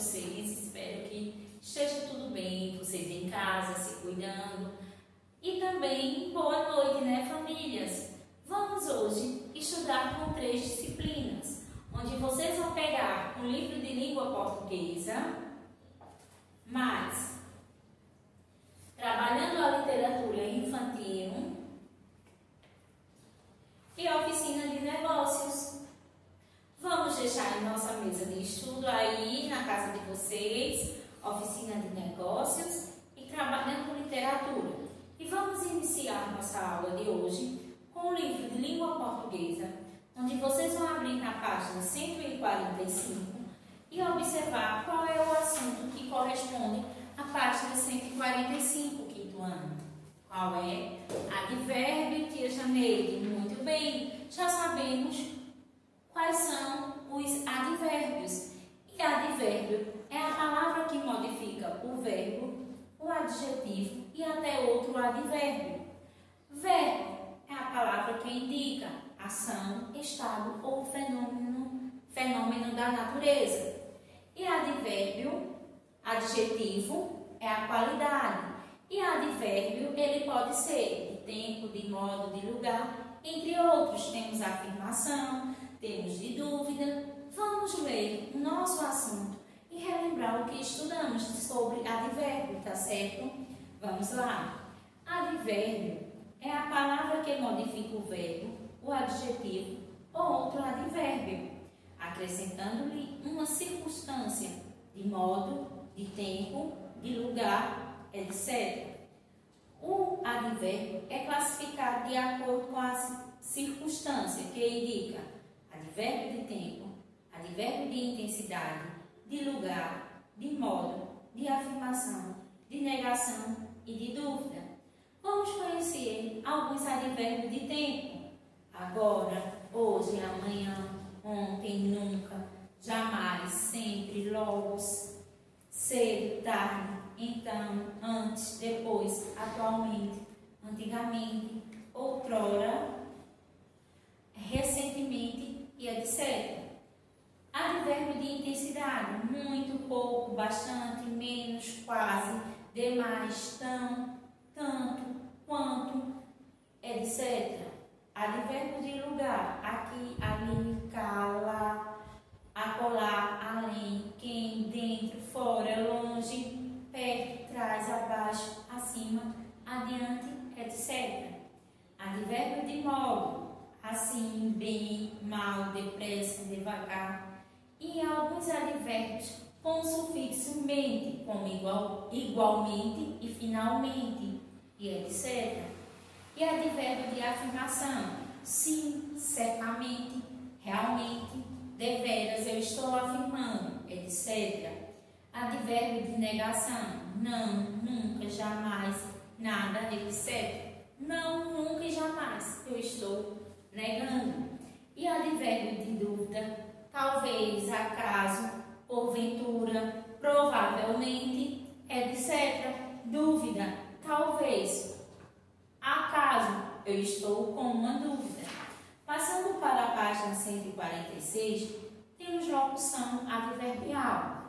vocês? Espero que esteja tudo bem, vocês em casa, se cuidando. E também, boa noite, né, famílias? Vamos hoje estudar com 3 disciplinas, onde vocês vão pegar um livro de língua portuguesa, mais trabalhando a literatura infantil e a oficina de negócios. Vamos deixar em nossa mesa de estudo aí na casa de vocês, oficina de negócios e trabalhando literatura. E vamos iniciar nossa aula de hoje com o livro de língua portuguesa, onde vocês vão abrir na página 145 e observar qual é o assunto que corresponde à página 145, quinto ano. Qual é? Advérbio, tia Janeide. Muito bem, já sabemos quais são os advérbios. E advérbio é a palavra que modifica o verbo, o adjetivo e até outro advérbio. Verbo é a palavra que indica ação, estado ou fenômeno da natureza. E advérbio, adjetivo, é a qualidade. E advérbio, ele pode ser de tempo, de modo, de lugar, entre outros. Temos afirmação, temos de dúvida. Vamos ler o nosso assunto e relembrar o que estudamos sobre advérbio, tá certo? Vamos lá. Advérbio é a palavra que modifica o verbo, o adjetivo ou outro advérbio, acrescentando-lhe uma circunstância de modo, de tempo, de lugar, etc. O advérbio é classificado de acordo com a circunstância que indica advérbio de tempo, advérbio de intensidade, de lugar, de modo, de afirmação, de negação e de dúvida. Vamos conhecer alguns advérbios de tempo. Agora, hoje, amanhã, ontem, nunca, jamais, sempre, logo, cedo, tarde, então, antes, depois, atualmente, antigamente, outrora, recentemente e etc. Advérbio de intensidade: muito, pouco, bastante, menos, quase, demais, tão, tanto, quanto, etc. Advérbio de lugar: aqui, ali, cá, lá, acolá, além, quem, dentro, fora, longe, perto, trás, abaixo, acima, adiante, etc. Advérbio de modo: assim, bem, mal, depressa, devagar. E alguns advérbios com o sufixo mente, como igualmente e finalmente, e etc. E advérbio de afirmação: sim, certamente, realmente, deveras, eu estou afirmando, etc. Advérbio de negação: não, nunca, jamais, nada, etc. Não, nunca e jamais, eu estou negando. E advérbio de dúvida: talvez, acaso, porventura, provavelmente, etc. Dúvida: talvez, acaso, eu estou com uma dúvida. Passando para a página 146, temos locução adverbial.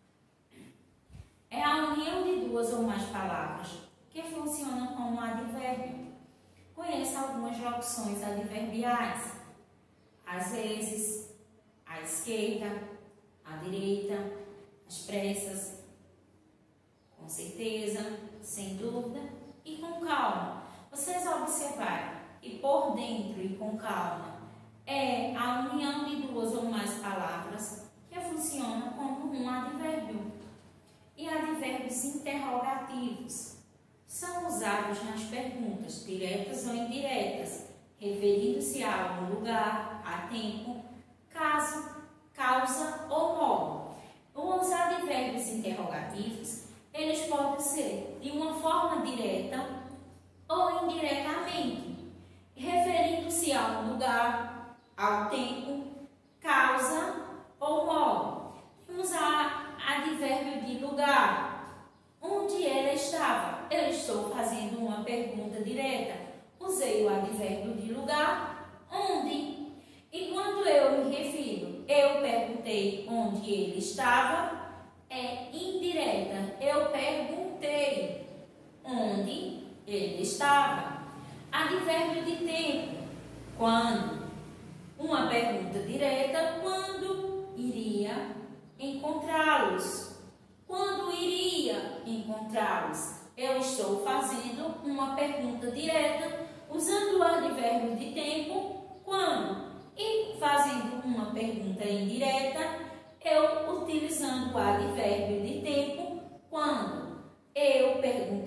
É a união de duas ou mais palavras que funcionam como advérbio. Conheça algumas locuções adverbiais: às vezes, à esquerda, à direita, às pressas, com certeza, sem dúvida e com calma. Vocês observarem que por dentro e com calma é a união de duas ou mais palavras que funciona como um advérbio. E advérbios interrogativos são usados nas perguntas diretas ou indiretas, referindo-se a algum lugar, a tempo, caso, causa ou modo. Os advérbios interrogativos, eles podem ser de uma forma direta ou indiretamente, referindo-se a um lugar, ao tempo, causa ou modo. Temos advérbio de lugar: onde ela estava. Eu estou fazendo uma pergunta direta. Usei o advérbio de lugar, onde. E quando eu me refiro, eu perguntei onde ele estava, é indireta. Eu perguntei onde ele estava. Advérbio de tempo. Quando? Uma pergunta direta. Quando iria encontrá-los? Quando iria encontrá-los? Eu estou fazendo uma pergunta direta usando o advérbio de tempo. Quando? E fazendo uma pergunta indireta, eu utilizando o advérbio de tempo. Quando? Eu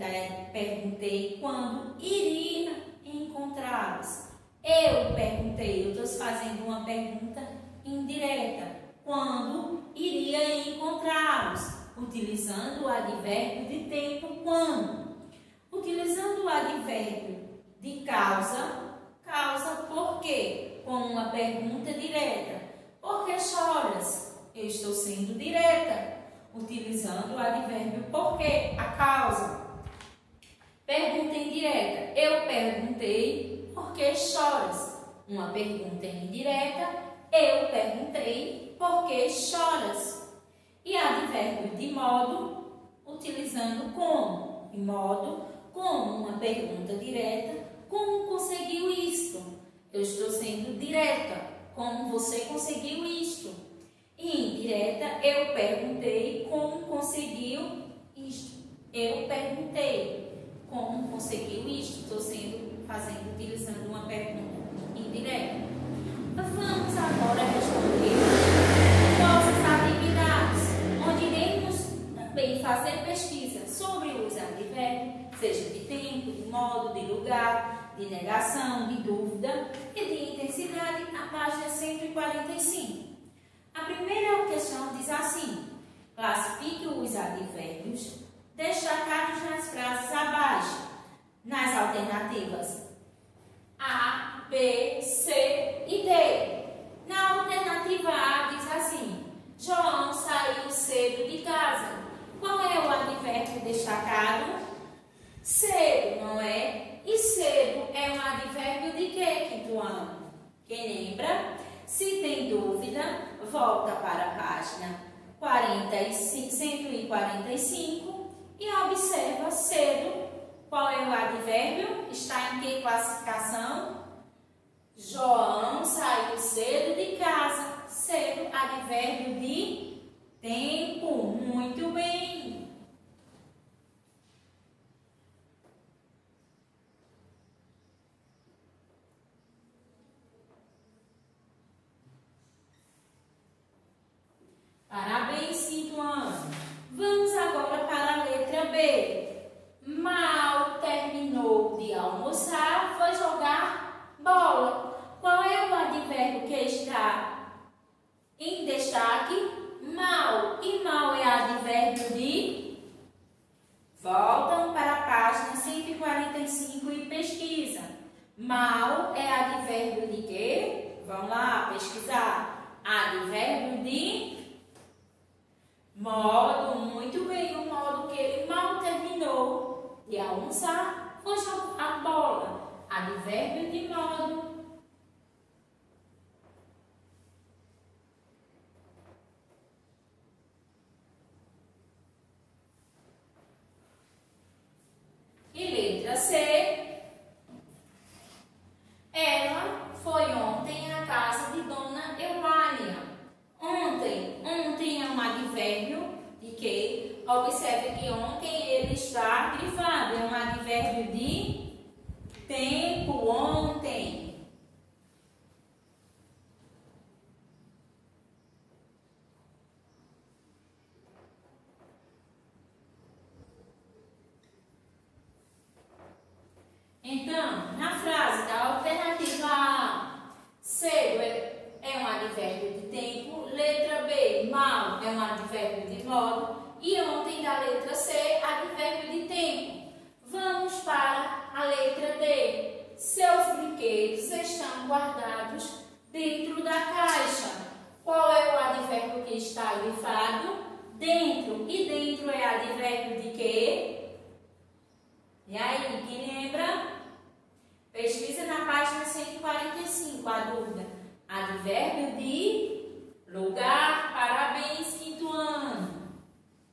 perguntei quando iria encontrá-los. Eu perguntei, eu estou fazendo uma pergunta indireta. Quando iria encontrá-los? Utilizando o advérbio de tempo. Quando? Utilizando o advérbio de causa. Causa por quê? Com uma pergunta direta. Por que choras? Eu estou sendo direta. Utilizando o advérbio por quê? A causa. Pergunta indireta. Eu perguntei por que choras? Uma pergunta indireta. Eu perguntei por que choras? E advérbio de modo, utilizando como. De modo, como uma pergunta direta. Como conseguiu isto? Eu estou sendo direta. Como você conseguiu isto? E indireta, eu perguntei como conseguiu isto. Eu perguntei como conseguiu isto. Estou utilizando uma pergunta indireta. Vamos agora responder nossas atividades, onde iremos também fazer pesquisa sobre os advérbios, seja de tempo, de modo, de lugar, de negação, de dúvida e de intensidade, na página 145. A primeira questão diz assim: classifique os advérbios destacados nas frases abaixo, nas alternativas A, B, C e D. Na alternativa A diz assim: João saiu cedo de casa. Qual é o advérbio destacado? Cedo, não é? E cedo é um advérbio de quê, quinto ano? Quem lembra? Se tem dúvida, volta para a página 145 e observa cedo. Qual é o advérbio? Está em que classificação? João saiu cedo de casa. Cedo, advérbio de tempo. Muito bem. Parabéns, quinto ano. Vamos agora para a letra B. Mal terminou de almoçar, foi jogar bola. Qual é o advérbio que está em destaque? Mal. E mal é advérbio de... Voltam para a página 145 e pesquisa. Mal é advérbio de quê? Vamos lá pesquisar. Advérbio de modo. Muito bem, o modo que ele mal terminou de almoçar foi jogar bola. Advérbio de modo. E letra C. Ela foi ontem à casa de Dona Eulâlia. Ontem é um advérbio de que? Observe que ontem ele está grifado. É um advérbio de tempo. Ontem. Então, na frase da alternativa A, cedo é um advérbio de tempo, letra B, mal é um advérbio de modo e ontem da letra C, advérbio de tempo. Vamos para a letra D. Seus brinquedos estão guardados dentro da caixa. Qual é o advérbio que está grifado? Dentro. E dentro é advérbio de quê? E aí, quem lembra? Pesquisa na página 145, a dúvida. Advérbio de lugar. Parabéns, quinto ano.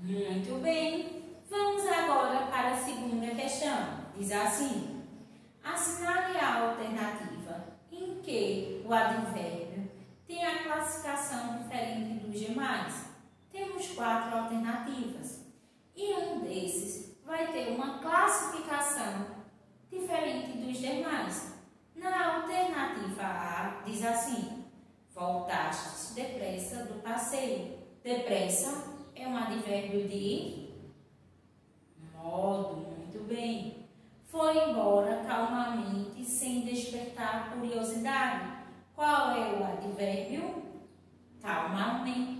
Muito bem. Vamos agora para a segunda questão. Diz assim: assinale a alternativa em que o advérbio tem a classificação diferente dos demais. Temos 4 alternativas e um desses vai ter uma classificação diferente dos demais. Na alternativa A, diz assim: voltaste depressa do passeio. Depressa é um advérbio de modo, muito bem. Foi embora calmamente, sem despertar curiosidade. Qual é o advérbio? Calmamente.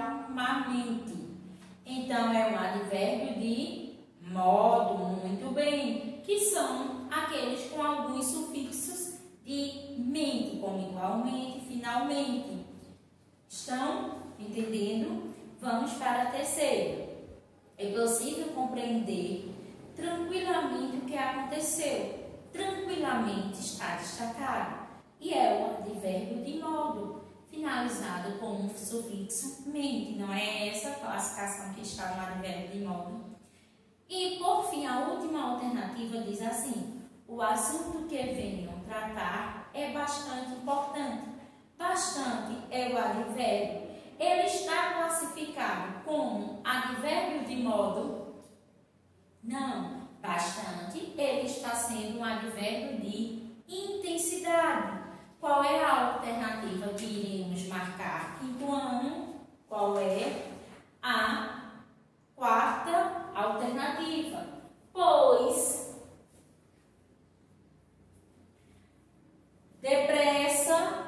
Então, é um advérbio de modo, muito bem, que são aqueles com alguns sufixos de mente, como igualmente, finalmente. Estão entendendo? Vamos para a terceira. É possível compreender tranquilamente o que aconteceu. Tranquilamente está destacado. E é o advérbio de modo, finalizado com um sufixo mente. Não é essa classificação que está no advérbio de modo. E, por fim, a última alternativa diz assim: o assunto que venham tratar é bastante importante. Bastante é o advérbio. Ele está classificado como advérbio de modo? Não. Bastante, ele está sendo um advérbio de intensidade. Qual é a alternativa que iremos marcar? Quinto ano, qual é a quarta alternativa? Pois depressa,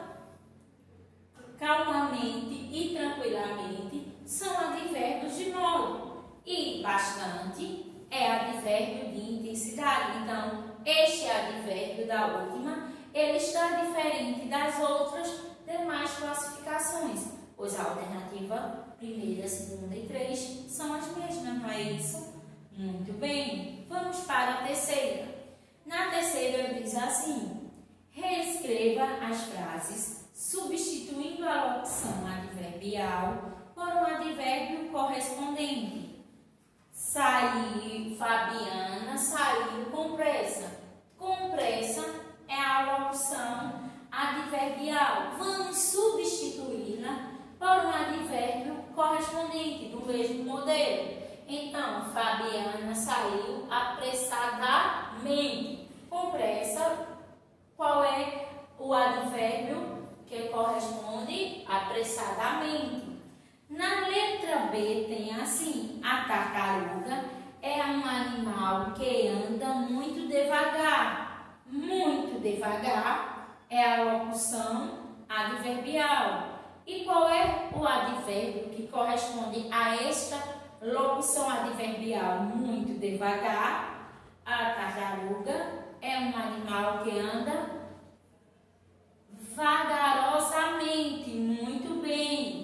calmamente e tranquilamente são advérbios de modo. E bastante é advérbio de intensidade. Então, este advérbio da última, ele está diferente das outras demais classificações, pois a alternativa primeira, segunda e 3 são as mesmas, não é isso? Muito bem. Vamos para a terceira. Na terceira diz assim: reescreva as frases substituindo a locução adverbial por um advérbio correspondente. Saiu, Fabiana saiu com pressa. Com pressa é a locução adverbial. Vamos substituí-la por um advérbio correspondente do mesmo modelo. Então, Fabiana saiu apressadamente. Com pressa, qual é o advérbio que corresponde apressadamente? Na letra B tem assim: a tartaruga é um animal que anda muito devagar. Muito devagar é a locução adverbial. E qual é o advérbio que corresponde a esta locução adverbial? Muito devagar. A tartaruga é um animal que anda vagarosamente. Muito bem.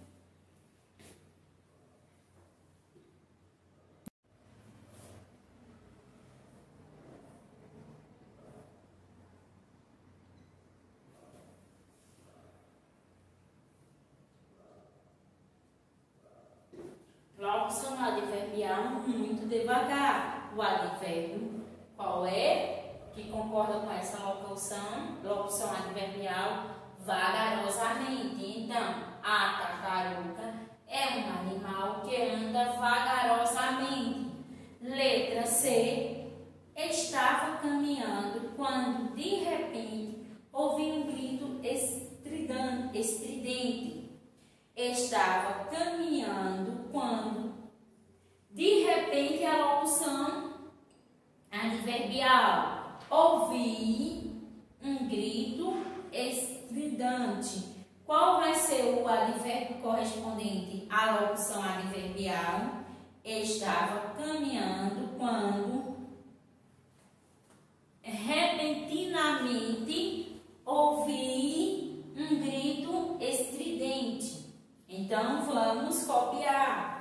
Locução adverbial muito devagar. O advérbio qual é? Que concorda com essa locução adverbial vagarosamente. Então, a tartaruga é um animal que anda vagarosamente. Letra C. Estava caminhando quando de repente ouvi um grito estridente. Estava caminhando quando de repente a locução adverbial. Ouvi um grito estridente. Qual vai ser o advérbio correspondente à locução adverbial? Estava caminhando quando repentinamente ouvi um grito estridente. Então, vamos copiar.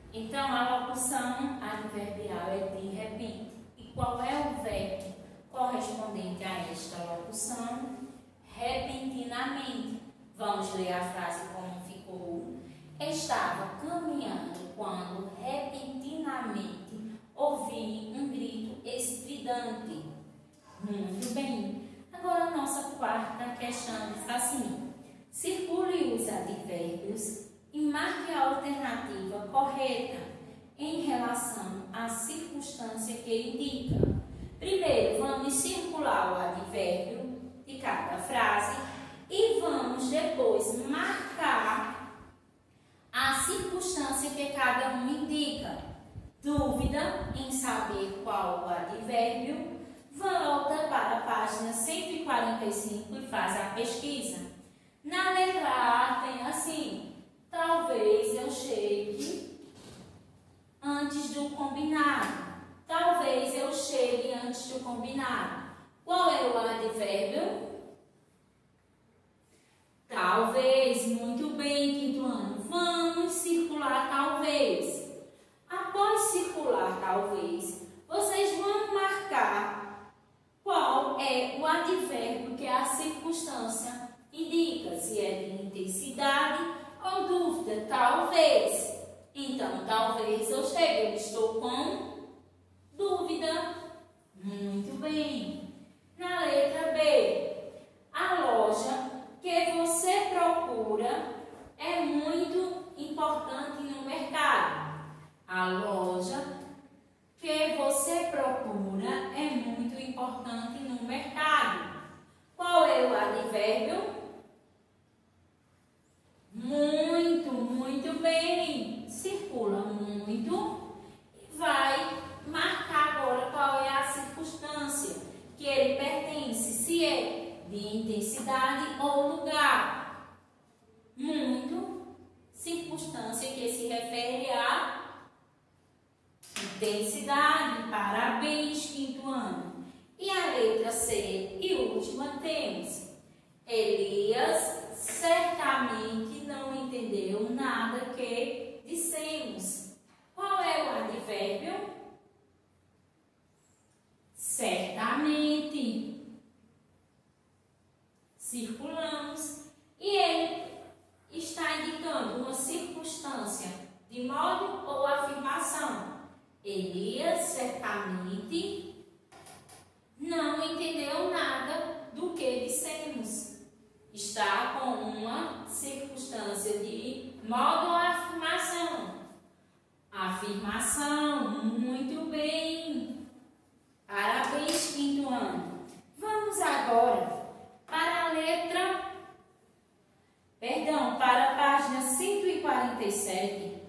Então, a locução adverbial é de repente. E qual é o verbo correspondente a esta locução? Repentinamente. Vamos ler a frase como ficou. Estava caminhando quando repentinamente ouvi um grito estridente. Muito bem. Agora a nossa quarta questão diz assim: circule os advérbios e marque a alternativa correta em relação à circunstância que indica. Primeiro, vamos circular o advérbio de cada frase e vamos depois marcar a circunstância que cada um indica. Dúvida em saber qual o advérbio? Volta para a página 145 e faz a pesquisa. Na letra A tem assim: talvez eu chegue antes do combinado. Talvez eu chegue antes do combinado. Qual é o advérbio? Talvez. Muito bem, quinto ano. Vamos circular talvez. Após circular talvez, vocês vão marcar qual é o advérbio que a circunstância indica. Se é de intensidade ou dúvida. Talvez. Então, talvez eu chegue. Eu estou com dúvida. Muito bem. Na letra B, a loja que você procura é muito importante no mercado. A loja que você procura é muito importante no mercado. Qual é o advérbio? Muito bem. Circula muito e vai marcar agora qual é a circunstância que ele pertence, se é de intensidade ou lugar. Muito, circunstância que se refere à intensidade. Parabéns, quinto ano. E a letra C e última temos: Elias certamente não entendeu nada que dissemos. Qual é o advérbio? Certamente. Circulamos e ele está indicando uma circunstância de modo ou afirmação. Elias certamente não entendeu nada do que dissemos. Está com uma circunstância de modo ou afirmação. Afirmação. Muito bem. Parabéns, quinto ano. Vamos agora para a letra, para a página 147,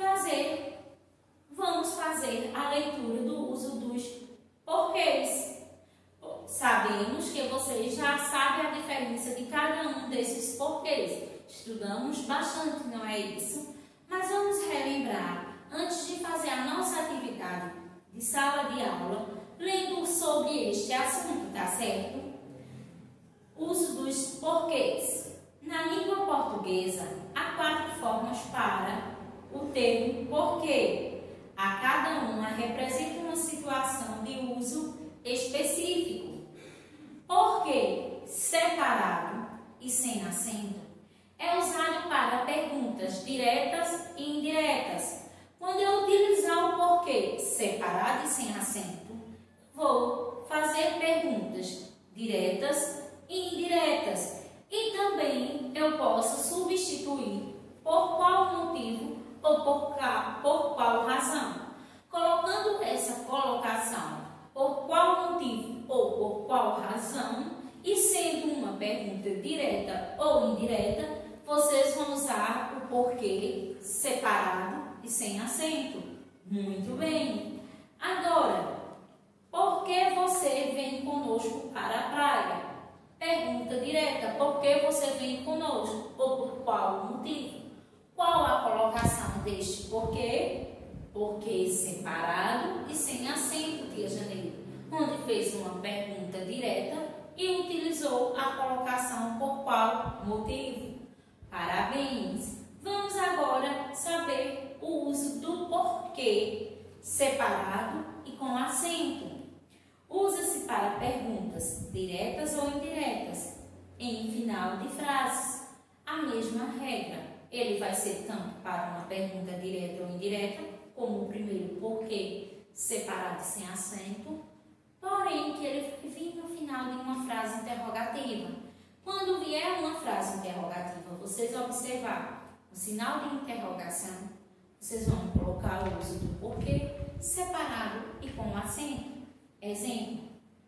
vamos fazer a leitura do uso dos porquês. Sabemos que vocês já sabem a diferença de cada um desses porquês. Estudamos bastante, não é isso? Mas vamos relembrar, antes de fazer a nossa atividade de sala de aula, lendo sobre este assunto, tá certo? Uso dos porquês. Na língua portuguesa, há 4 formas para o termo porquê. A cada uma representa uma situação de uso específico. Porquê separado e sem acento é usado para perguntas diretas e indiretas. Quando eu utilizar o porquê separado e sem acento, vou fazer perguntas diretas e indiretas. E também eu posso substituir por qual motivo ou por qual razão. Colocando essa colocação por qual motivo ou por qual razão, e sendo uma pergunta direta ou indireta, vocês vão usar o porquê separado e sem acento. Muito bem. Agora, por que você vem conosco para a praia? Pergunta direta: por que você vem conosco? Ou por qual motivo? Qual a colocação deste porquê? Porquê separado e sem acento, tia Janeiro, onde fez uma pergunta direta e utilizou a colocação por qual motivo. Parabéns! Vamos agora saber o uso do porquê separado e com acento. Usa-se para perguntas diretas ou indiretas, em final de frases. A mesma regra. Ele vai ser tanto para uma pergunta direta ou indireta, como o primeiro porquê separado e sem acento, porém que ele vai vir no final de uma frase interrogativa. Quando vier uma frase interrogativa, vocês observar o sinal de interrogação, vocês vão colocar o uso do porquê separado e com acento. Exemplo,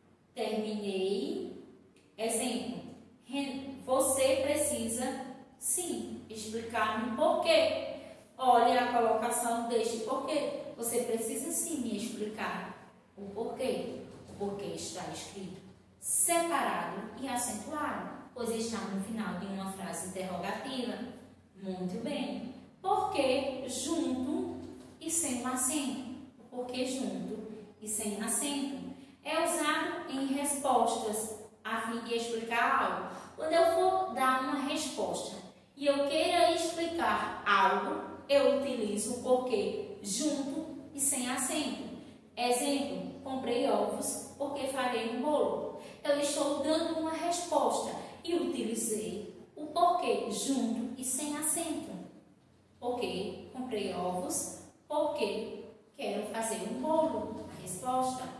terminei. Exemplo, você precisa, sim, explicar-me porquê. Olha a colocação deste porquê. Você precisa, sim, me explicar o porquê. O porquê está escrito separado e acentuado, pois está no final de uma frase interrogativa. Muito bem. Porquê junto e sem um acento. O porquê junto e sem acento é usado em respostas a fim de explicar algo. Quando eu for dar uma resposta e eu queira explicar algo, eu utilizo o porquê junto e sem acento. Exemplo, comprei ovos porque farei um bolo. Eu estou dando uma resposta e utilizei o porquê junto e sem acento. Porque comprei ovos porque quero fazer um bolo. A resposta.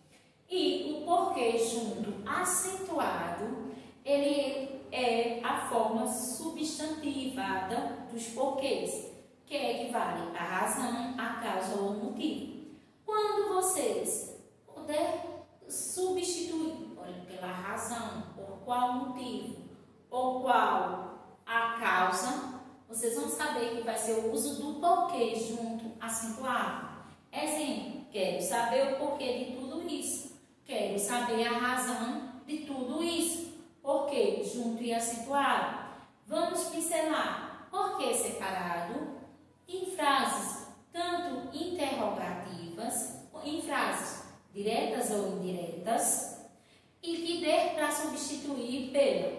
E o porquê junto acentuado, ele é a forma substantivada dos porquês, que equivale à razão, à causa ou motivo. Quando vocês puderem substituir pela razão, por qual motivo, ou qual a causa, vocês vão saber que vai ser o uso do porquê junto acentuado. Exemplo, quero saber o porquê de tudo isso. Quero saber a razão de tudo isso. Porquê junto e acentuado. Vamos pincelar porquê separado em frases tanto interrogativas, em frases diretas ou indiretas, e que dê para substituir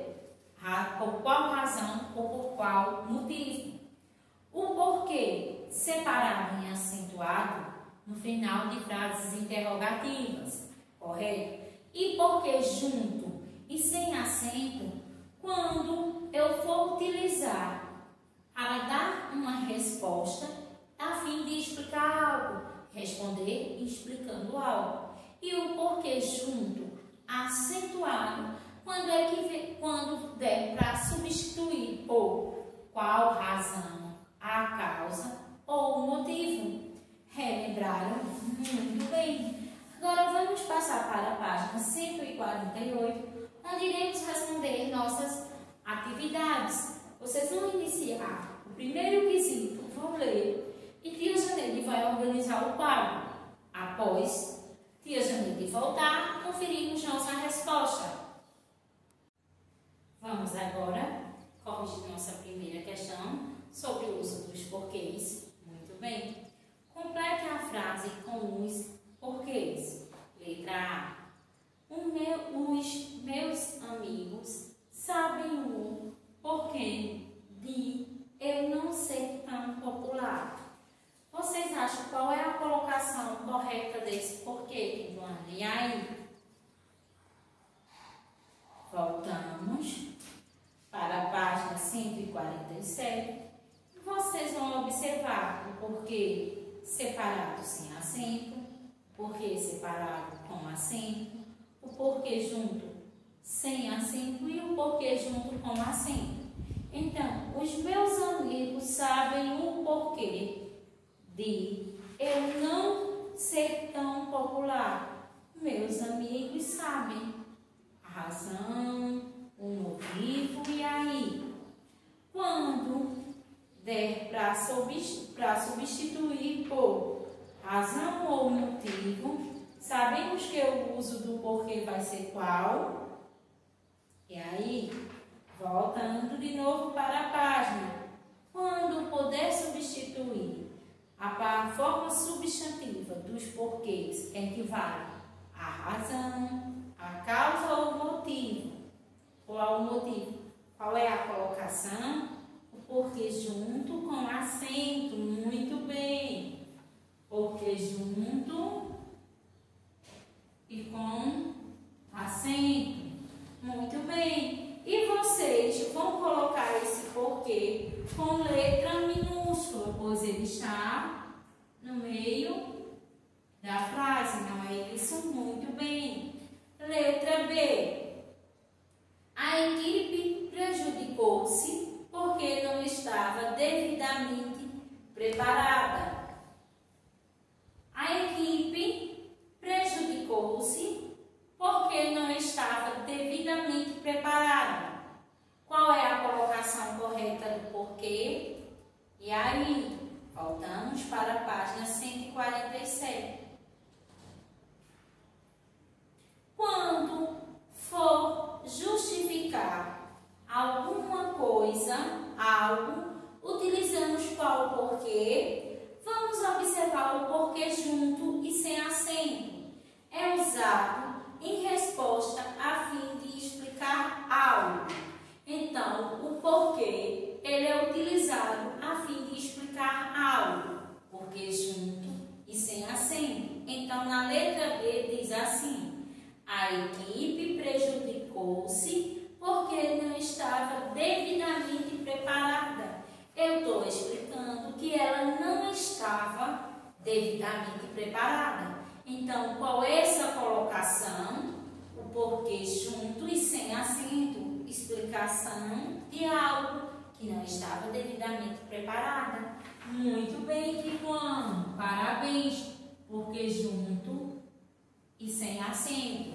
por qual razão ou por qual motivo. O porquê separado e acentuado no final de frases interrogativas. Correto? E porquê junto e sem acento quando eu for utilizar para dar uma resposta a fim de explicar algo, responder explicando algo. E o porquê junto acentuado quando der para substituir por qual razão, a causa ou o motivo. Relembraram? Muito bem. Agora vamos passar para a página 148, onde iremos responder nossas atividades. Vocês vão iniciar o primeiro quesito, vão ler, e tia Janeide vai organizar o quadro. Após tia Janeide voltar, conferimos nossa resposta. Vamos agora corrigir nossa primeira questão sobre o uso dos porquês. Muito bem. Complete a frase com os porquês. Letra A. Os meus amigos sabem o porquê de eu não ser tão popular. Vocês acham qual é a colocação correta desse porquê, Joana? E aí? Voltamos para a página 147. Vocês vão observar o porquê separado sem acento, o porquê separado com acento, o porquê junto sem acento e o porquê junto com acento. Então, os meus amigos sabem o porquê de eu não ser tão popular. Meus amigos sabem a razão, o motivo e aí. Quando der para substituir por razão ou motivo, sabemos que o uso do porquê vai ser qual? E aí, voltando de novo para a página. Quando puder substituir a forma substantiva dos porquês equivale à razão, à causa ou motivo. Qual o motivo? Qual é a colocação? O porquê junto com acento. Muito porque junto e com acento. Muito bem. E vocês vão colocar esse porquê com letra minúscula, pois ele está no meio da frase, não é isso? Muito bem. Letra B. A equipe prejudicou-se porque não estava devidamente preparada. A equipe prejudicou-se porque não estava devidamente preparada. Qual é a colocação correta do porquê? E aí, voltamos para a página 147. Quando for justificar alguma coisa, algo, utilizamos qual porquê? Vamos observar o porquê junto e sem acento. É usado em resposta a fim de explicar algo. Então, o porquê, ele é utilizado a fim de explicar algo. Porquê junto e sem acento. Então, na letra B diz assim: a equipe prejudicou-se porque não estava devidamente preparada. Eu estou explicando que ela não estava devidamente preparada. Então, qual é essa colocação? O porquê junto e sem acento. Explicação de algo que não estava devidamente preparada. Muito bem, Kikuano. Parabéns. Porquê junto e sem acento.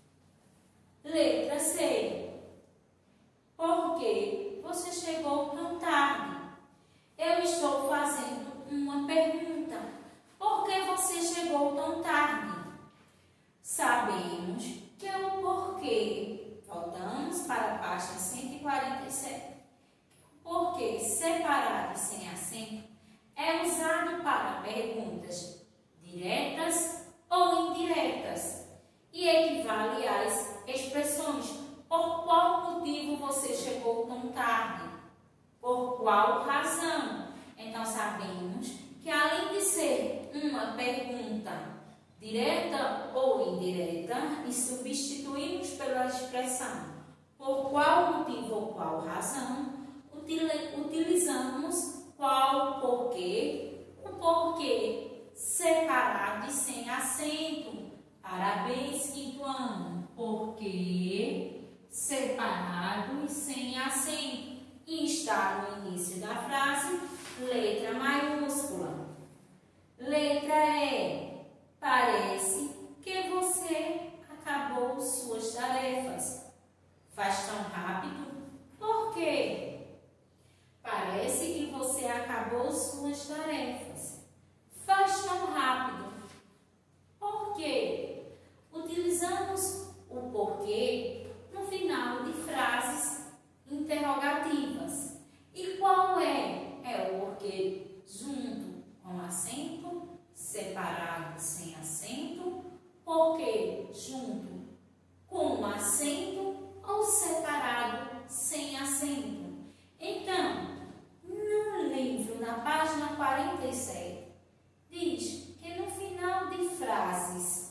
Letra C. Por que você chegou tão tarde? Eu estou fazendo uma pergunta. Por que você chegou tão tarde? Sabemos que é o porquê. Voltamos para a página 147. Porquê separado e sem acento é usado para perguntas diretas ou indiretas e equivale às expressões: por qual motivo você chegou tão tarde? Por qual razão? Então, sabemos que além de ser uma pergunta direta ou indireta, e substituímos pela expressão por qual motivo ou qual razão, utilizamos qual porquê, o porquê separado e sem acento. Parabéns, quinto ano. Porquê separado e sem acento. E está no início da frase, letra maiúscula. Letra E. Parece que você acabou suas tarefas. Faz tão rápido? Por quê? Parece que você acabou suas tarefas. Faz tão rápido. Por quê? Utilizamos o porquê no final de frases interrogativas. E qual é? É o porquê junto com acento, separado sem acento, porquê junto com acento ou separado sem acento. Então, no livro, na página 47, diz que no final de frases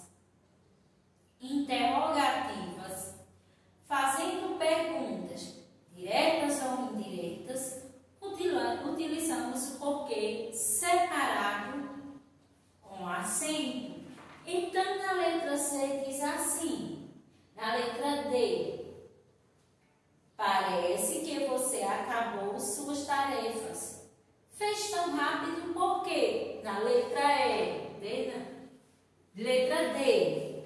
interrogativas, fazendo perguntas diretas ou indiretas, utilizamos o porquê separado com acento. Então, na letra C diz assim, na letra D, parece que você acabou suas tarefas. Fez tão rápido por quê? Na letra E, letra D.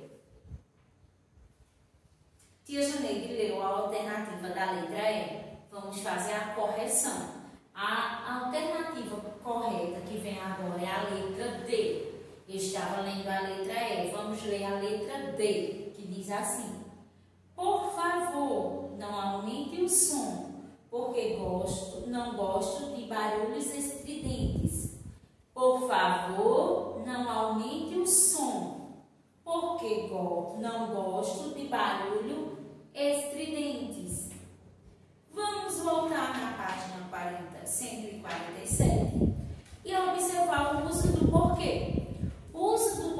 Tia Janeide leu a alternativa da letra E. Vamos fazer a correção. A alternativa correta que vem agora é a letra D. Eu estava lendo a letra E. Vamos ler a letra D, que diz assim: por favor, não aumente o som, porque não gosto de barulhos estridentes. Por favor, não aumente o som, porque não gosto de barulho estridentes. Vamos voltar na página 147 e observar o uso do porquê.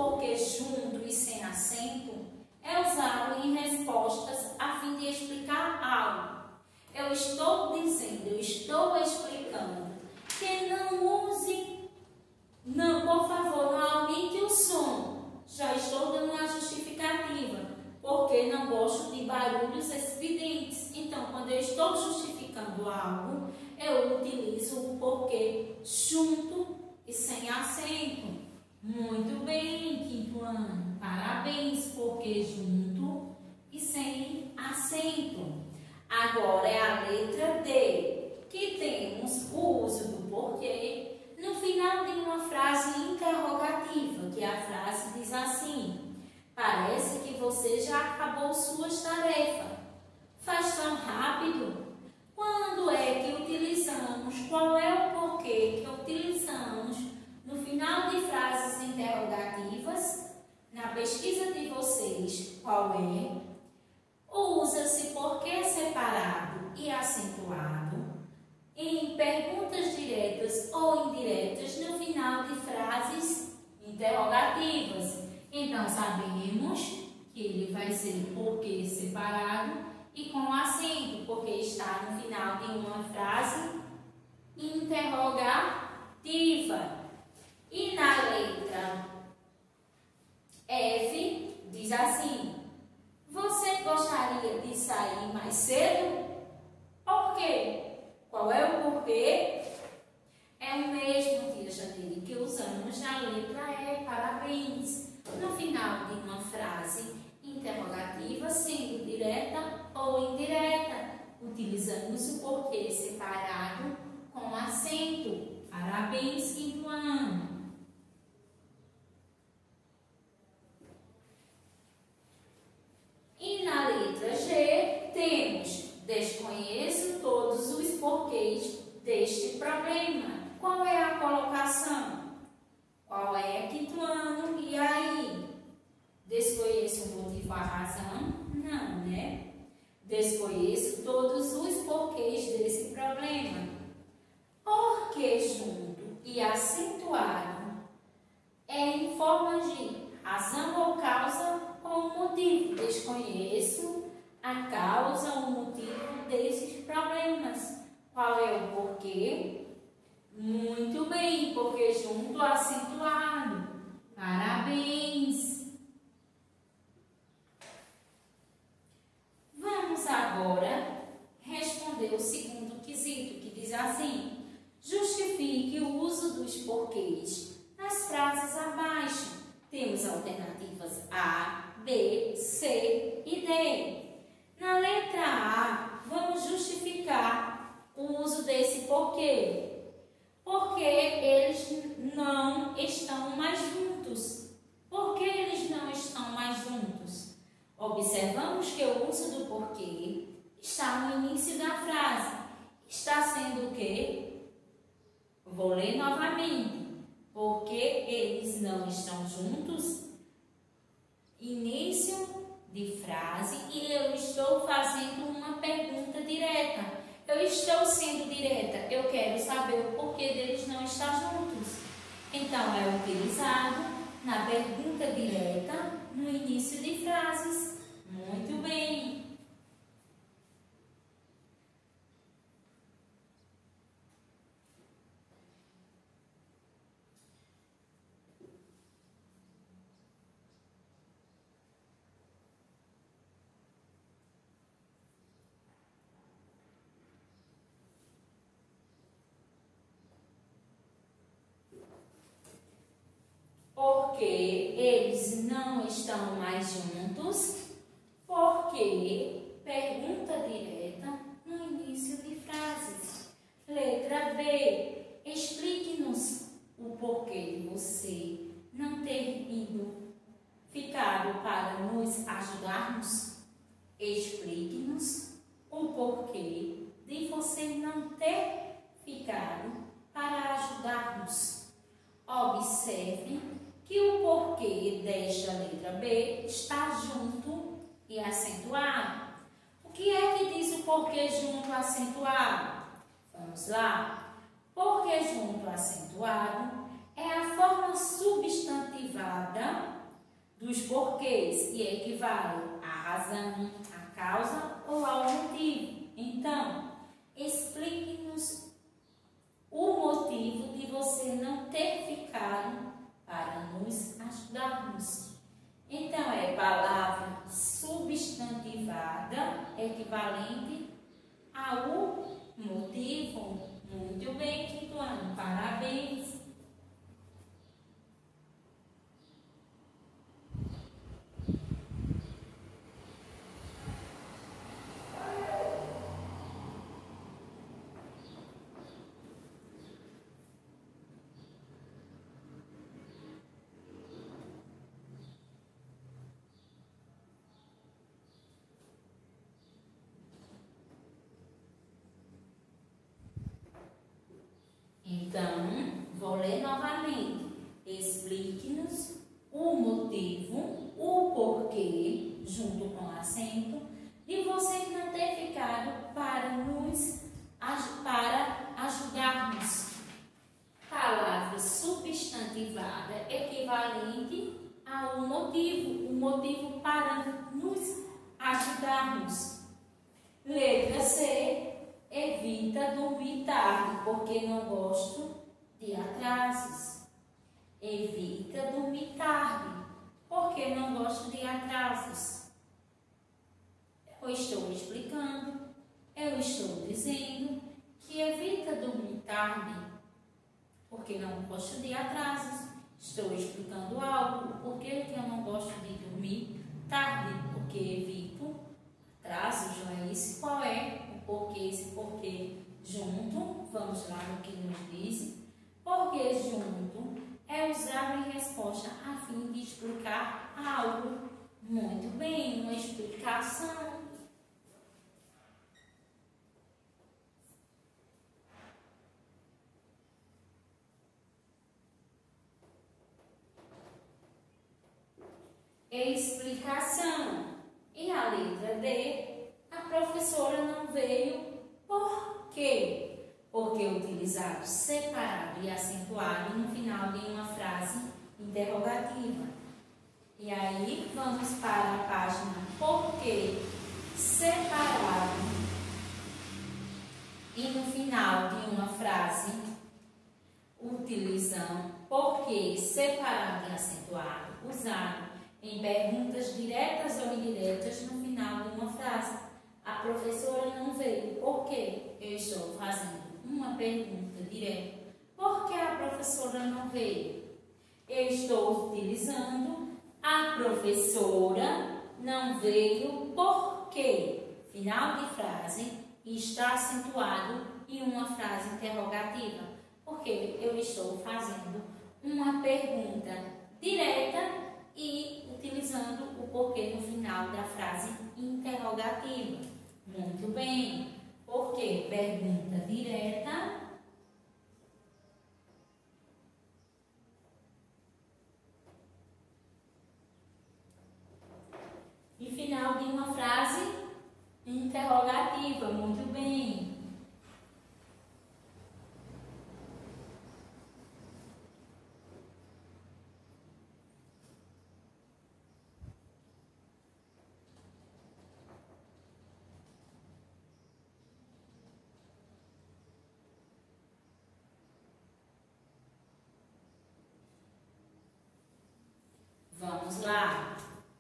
porquê junto e sem acento é usado em respostas a fim de explicar algo. Eu estou dizendo, eu estou explicando que não use, não, por favor, não aumente o som. Já estou dando uma justificativa, porque não gosto de barulhos estridentes. Então, quando eu estou justificando algo, eu utilizo o porquê junto e sem acento. Muito bem, quinto ano. Parabéns, porquê junto e sem acento. Agora é a letra D, que temos o uso do porquê no final de uma frase interrogativa, que a frase diz assim: parece que você já acabou suas tarefas. Faz tão rápido? Quando é que utilizamos? Qual é o porquê que utilizamos no final de frases interrogativas? Na pesquisa de vocês, qual é? Usa-se porquê separado e acentuado em perguntas diretas ou indiretas no final de frases interrogativas. Então, sabemos que ele vai ser porquê separado e com acento, porque está no final de uma frase interrogativa. E na letra F, diz assim: você gostaria de sair mais cedo? Por quê? Qual é o porquê? É o mesmo, tia Janine, que usamos na letra E, parabéns. No final de uma frase interrogativa, sendo direta ou indireta, utilizamos o porquê separado com acento. Parabéns, quinto ano. E na letra G temos: desconheço todos os porquês deste problema. Qual é a colocação? Qual é, quinto ano? E aí? Desconheço o motivo, a razão? Não, né? Desconheço todos os porquês desse problema. Porquê junto e acentuado é em forma de razão ou causa ou motivo. Desconheço a causa ou motivo desses problemas. Qual é o porquê? Muito bem, porque junto acentuado. Parabéns! Vamos agora responder o segundo quesito, que diz assim: justifique o uso dos porquês nas frases abaixo. Temos alternativas A, B, C e D. Na letra A, vamos justificar o uso desse porquê. Porque eles não estão mais juntos. Por que eles não estão mais juntos? Observamos que o uso do porquê está no início da frase. Está sendo o quê? Vou ler novamente. Porque eles não estão juntos. Início de frase e eu estou fazendo uma pergunta direta. Eu estou sendo direta, eu quero saber o porquê deles não estar juntos. Então, é utilizado na pergunta direta no início de frases. Muito bem. Porque eles não estão mais juntos. Porque pergunta direta no início de frases. Letra B. Explique-nos o porquê de você não ter ficado para nos ajudarmos. Explique-nos o porquê de você não ter ficado para ajudar-nos. Observe que o porquê desta letra B está junto e acentuado. O que é que diz o porquê junto acentuado? Vamos lá. Porquê junto acentuado é a forma substantivada dos porquês, que equivale à razão, à causa ou ao motivo. Então, explique-nos o motivo de você não ter ficado para nos ajudarmos. Então, é palavra substantivada equivalente ao motivo. Muito bem, quinto ano. Parabéns. Então, vou ler novamente. Explique-nos o motivo, o porquê, junto com acento, de vocês não ter ficado para ajudarmos. Palavra substantivada equivalente ao motivo, o motivo para nos ajudarmos. Letra C. Evita dormir tarde, porque não gosto de atrasos. Evita dormir tarde, porque não gosto de atrasos. Eu estou explicando, eu estou dizendo que evita dormir tarde, porque não gosto de atrasos. Estou explicando algo, por que eu não gosto de dormir tarde, porque evito atrasos, não é isso? Qual é? Porque esse porquê junto, vamos lá no que nos diz. Porque junto é usado em resposta a fim de explicar algo. Muito bem, uma explicação. Explicação. E a letra D. A professora não veio por quê? Porque utilizado separado e acentuado no final de uma frase interrogativa. E aí, vamos para a página porque separado e no final de uma frase utilizando porque separado e acentuado, usado em perguntas diretas ou indiretas no final de uma frase. A professora não veio. Por quê? Eu estou fazendo uma pergunta direta. Por que a professora não veio? Eu estou utilizando a professora não veio por quê? Final de frase está acentuado em uma frase interrogativa. Porque eu estou fazendo uma pergunta direta e utilizando o porquê no final da frase interrogativa. Muito bem. Porque pergunta direta e final de uma frase interrogativa. Muito bem. Vamos lá.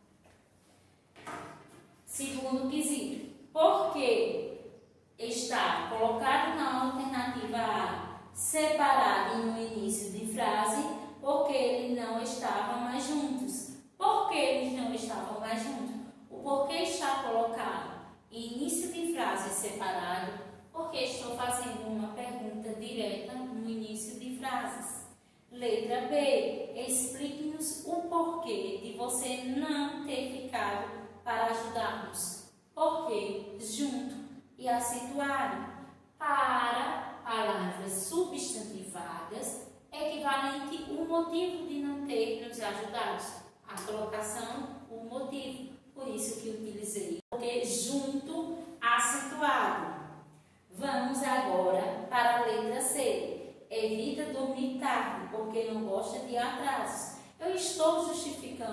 Segundo quesito. Porque está colocado na alternativa A, separado no início de frase, porque eles não estavam mais juntos. Por que eles não estavam mais juntos? O porquê está colocado início de frase separado, porque estou fazendo uma pergunta direta no início de frases. Letra B. Explique-nos o porquê de você não ter ficado para ajudar-nos. Porquê junto e acentuado. Para palavras substantivadas, equivalente o motivo de não ter nos ajudado. A colocação, o motivo. Por isso que utilizei. Porque junto, acentuado. Vamos agora para a letra C. Evita dormir tarde, porque não gosta de atrasos. Eu estou justificando por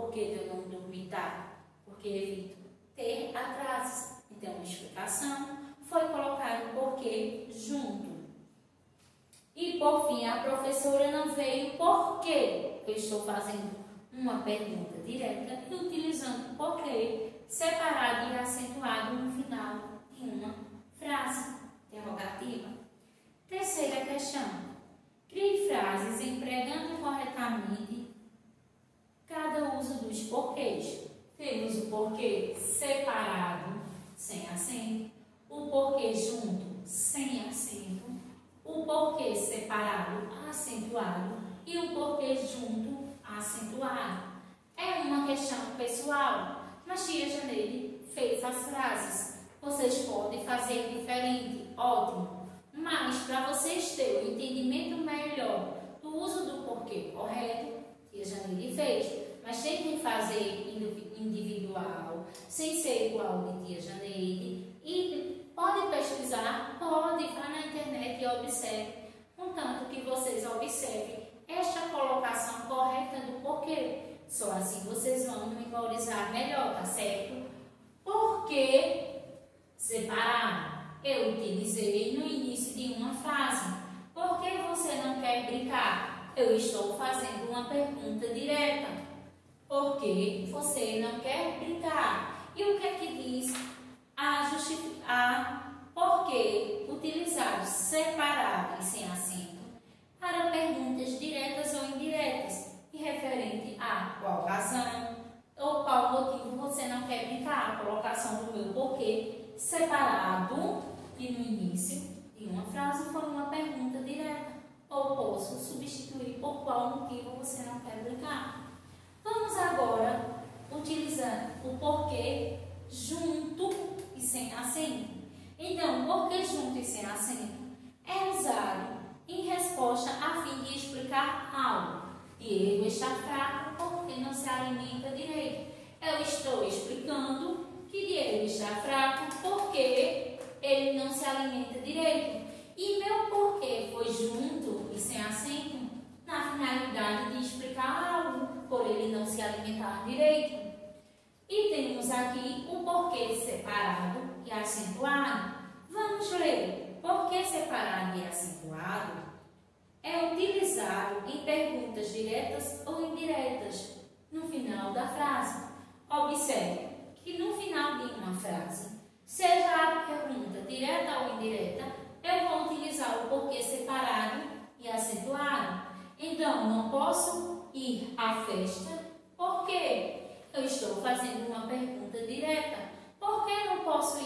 porquê de eu não dormir tarde? Porque evito ter atrasos. Então, a explicação foi colocar o porquê junto. E, por fim, a professora não veio porque eu estou fazendo uma pergunta direta e utilizando o porquê separado e acentuado no final de uma frase interrogativa. Terceira questão. Crie frases empregando corretamente cada uso dos porquês. Temos o porquê separado, sem acento, o porquê junto, sem acento, o porquê separado, acentuado e o porquê junto, acentuado. É uma questão pessoal, mas tia Janeide fez as frases. Vocês podem fazer diferente, ótimo. Mas para vocês terem um entendimento melhor do uso do porquê correto, tia Janeide fez. Mas tentem fazer individual, sem ser igual de tia Janeide. E pode pesquisar, pode, vá na internet e observe, contanto que vocês observem esta colocação correta do porquê. Só assim vocês vão memorizar melhor, tá certo? Porquê separado? Eu utilizei no início de uma frase. Por que você não quer brincar? Eu estou fazendo uma pergunta direta. Por que você não quer brincar? E o que é que diz a porquê utilizado separado e sem acento para perguntas diretas ou indiretas e referente a qual razão ou qual motivo você não quer brincar. A colocação do meu porquê separado e no início de uma frase foi uma pergunta direta. Ou posso substituir por qual motivo você não quer brincar. Vamos agora utilizar o porquê junto e sem acento. Então, o porquê junto e sem acento é usado em resposta a fim de explicar algo. Diego está fraco porque não se alimenta direito. Eu estou explicando que Diego está fraco porque ele não se alimenta direito. E meu porquê foi junto e sem acento na finalidade de explicar algo por ele não se alimentar direito. E temos aqui o porquê separado e acentuado. Vamos ler. Porquê separado e acentuado é utilizado em perguntas diretas ou indiretas no final da frase. Observe que no final de uma frase, seja a pergunta direta ou indireta, eu vou utilizar o porquê separado e acentuado. Então, não posso ir à festa porque eu estou fazendo uma pergunta direta. Por que não posso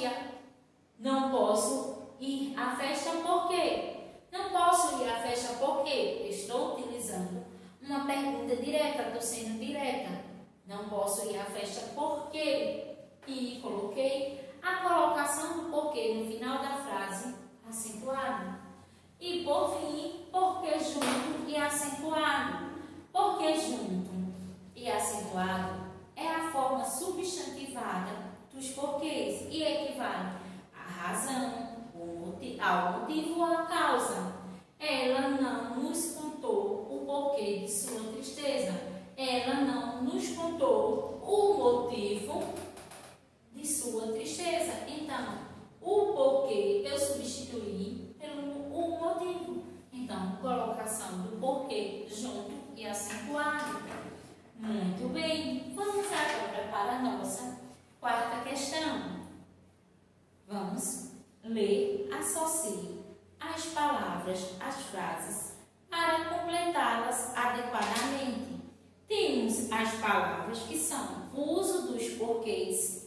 ir à festa porque? Não posso ir à festa porque estou utilizando uma pergunta direta, estou sendo direta. Não posso ir à festa porque? E coloquei a colocação do porquê no final da frase acentuado. E por fim, porquê junto e acentuado. Porquê junto e acentuado é a forma substantivada dos porquês e equivale à razão, ao motivo ou à causa. Ela não nos contou o porquê de sua tristeza. Ela não nos contou o motivo de sua tristeza. Então, o porquê eu substituí pelo o motivo. Então, colocação do porquê junto e acentuado. Muito bem. Vamos agora para a nossa quarta questão. Vamos ler, associe as palavras às frases para completá-las adequadamente. Temos as palavras que são o uso dos porquês.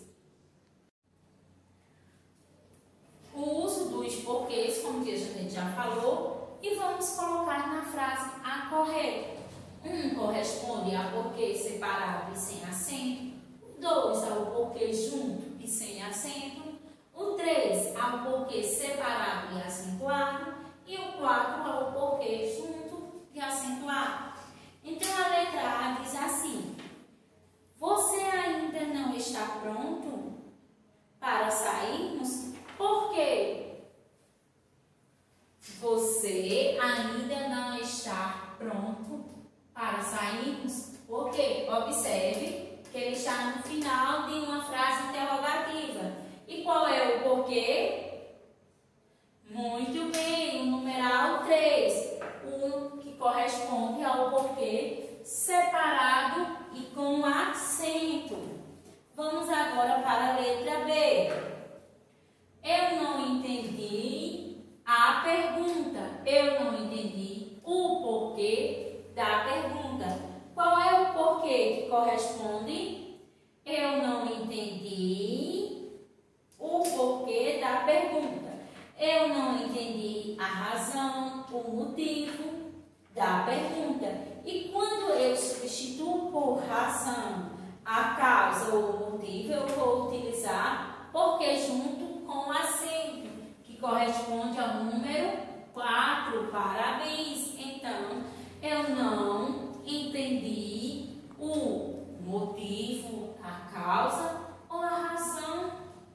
O uso dos porquês, como a gente já falou, e vamos colocar na frase a correta. 1 corresponde a porquê separado e sem acento. 2 ao porquê junto e sem acento. O 3 ao porquê separado e acentuado. E o 4 ao porquê junto e acentuado. Então, a letra A diz assim: você ainda não está pronto para sairmos? Por quê? Você ainda não está pronto para sairmos? Por quê? Observe que ele está no final de uma frase interrogativa. E qual é o porquê? Muito bem, o numeral 3, que corresponde ao porquê separado e com acento. Vamos agora para a letra B. Eu não entendi a pergunta. Eu não entendi o porquê da pergunta. Qual é o porquê que corresponde? Eu não entendi o porquê da pergunta. Eu não entendi a razão, o motivo da pergunta. E quando eu substituo por razão a causa ou o motivo, eu vou utilizar porquê junto com acento, que corresponde ao número 4. Parabéns! Então, eu não entendi o motivo, a causa ou a razão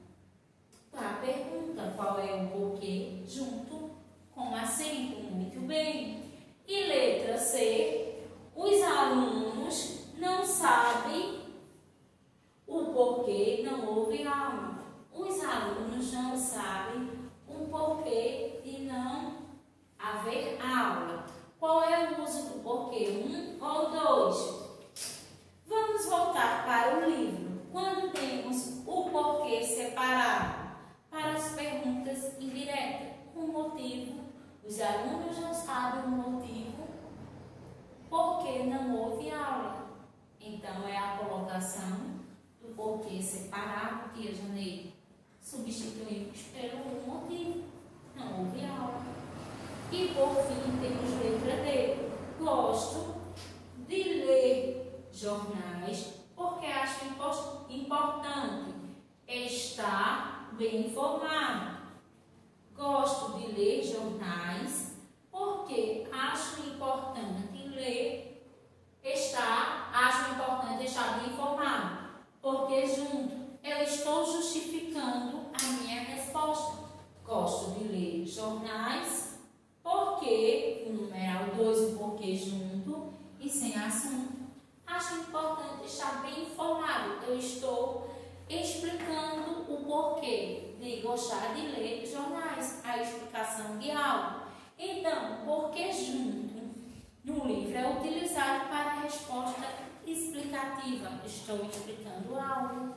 da pergunta. Qual é o porquê junto com acento? Muito bem. E letra C, os alunos não sabem o porquê não houve aula. Os alunos não sabem o porquê de não haver aula. Qual é o uso do porquê? 1 ou 2? Vamos voltar para o livro. Quando temos o porquê separado para as perguntas indiretas, o motivo, os alunos não sabem o motivo porque não houve aula. Então, é a colocação do porquê separado, tia Janeiro. Substituímos pelo motivo. Não houve aula. E por fim, temos letra D. Gosto de ler jornais porque acho importante estar bem informado. Gosto de ler jornais porque acho importante estar bem informado. Porque junto eu estou justificando a minha resposta. Gosto de ler jornais porque, o numeral 2, o porquê junto e sem assunto. Acho importante estar bem informado. Eu estou explicando o porquê de gostar de ler jornais, a explicação de algo. Então, porquê junto no livro é utilizado para a resposta explicativa. Estou explicando algo.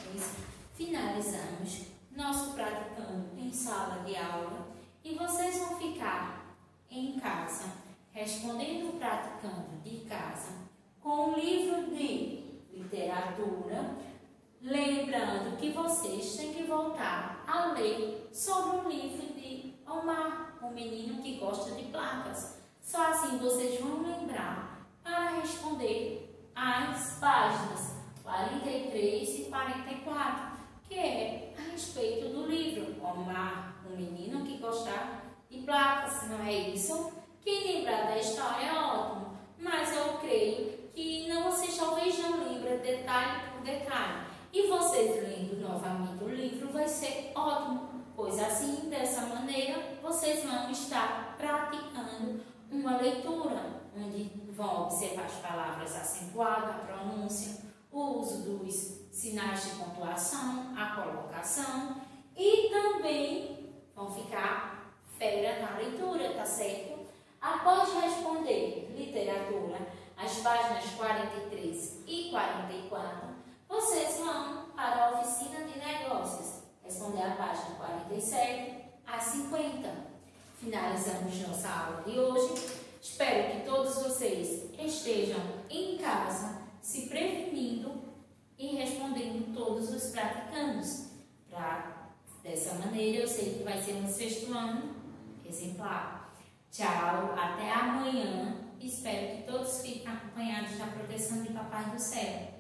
Finalizamos nosso praticando em sala de aula e vocês vão ficar em casa respondendo o praticando de casa com um livro de literatura, lembrando que vocês têm que voltar a ler sobre o livro de Omar, o menino que gosta de placas. Só assim vocês vão lembrar para responder as páginas 43 e 44, que é a respeito do livro Omar, um menino que gosta de placas, não é isso? Quem lembrar da história é ótimo, mas eu creio que vocês talvez não lembrem detalhe por detalhe. E vocês lendo novamente o livro vai ser ótimo, pois assim, dessa maneira, vocês vão estar praticando uma leitura, onde vão observar as palavras acentuadas, a pronúncia, o uso dos sinais de pontuação, a colocação e também vão ficar fera na leitura, tá certo? Após responder literatura, as páginas 43 e 44, vocês vão para a oficina de negócios, responder a página 47 a 50. Finalizamos nossa aula de hoje. Espero que todos vocês estejam em casa, se prevenindo e respondendo todos os praticandos. Dessa maneira, eu sei que vai ser um 6º ano exemplar. Tchau, até amanhã. Espero que todos fiquem acompanhados da proteção de Papai do Céu.